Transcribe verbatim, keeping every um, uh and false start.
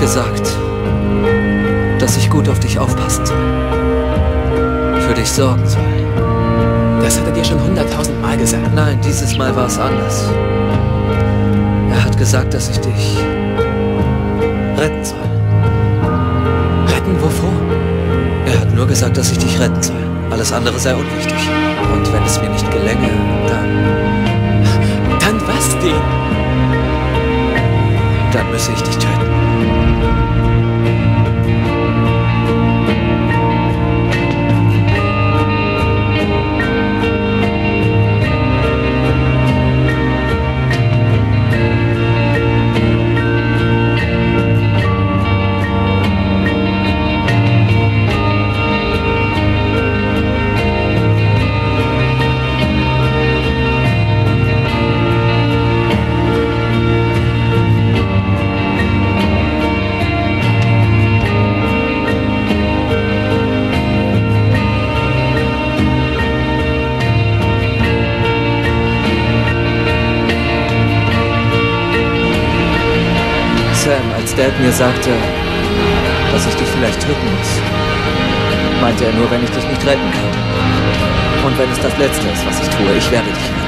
gesagt, dass ich gut auf dich aufpassen soll. Für dich sorgen soll. Das hat er dir schon hunderttausend Mal gesagt. Nein, dieses Mal war es anders. Er hat gesagt, dass ich dich retten soll. Retten wovor? Er hat nur gesagt, dass ich dich retten soll. Alles andere sei unwichtig. Und wenn es mir nicht gelänge, dann... Dann was denn? Dann müsse ich dich töten. Sam, als Dad mir sagte, dass ich dich vielleicht töten muss, meinte er nur, wenn ich dich nicht retten kann. Und wenn es das Letzte ist, was ich tue, ich werde dich retten.